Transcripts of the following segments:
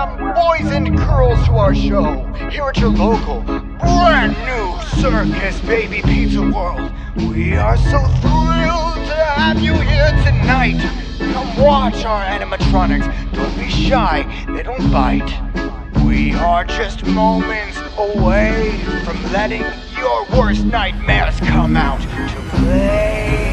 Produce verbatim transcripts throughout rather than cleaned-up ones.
welcome boys and girls to our show here at your local brand new circus, Baby Pizza World. We are so thrilled to have you here tonight. Come watch our animatronics. Don't be shy, they don't bite. We are just moments away from letting your worst nightmares come out to play.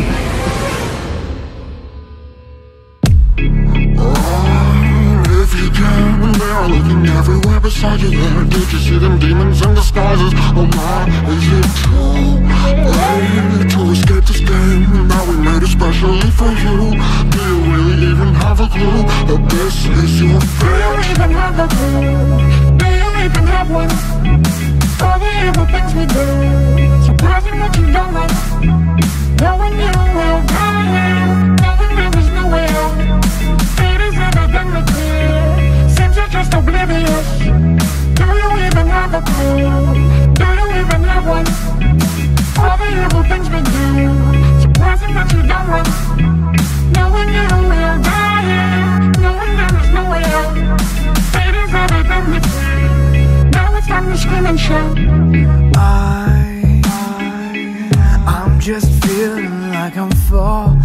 If you can, they are looking everywhere beside you there. Did you see them demons in disguises? Oh my, is it too late to escape this game? Now we made it specially for you. Do you really even have a clue that this is your fate? Do you even have a clue? Do you even have one? All the evil things we do, surprising what you don't like. Knowing you will die here, knowing there is no way out. Fate is everything we fear, seems you're just oblivious. Do you even have a clue? Do you even have one? All the evil things we do, surprising that you don't like. Knowing you will die here, knowing there is no way out. Fate is everything we fear, now it's time to scream and shout. I, I, I'm just feeling like I'm falling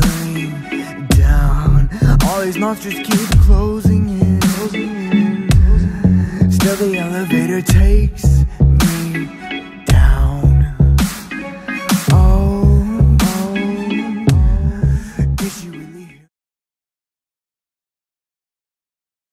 down. All these monsters keep closing in. Still the elevator takes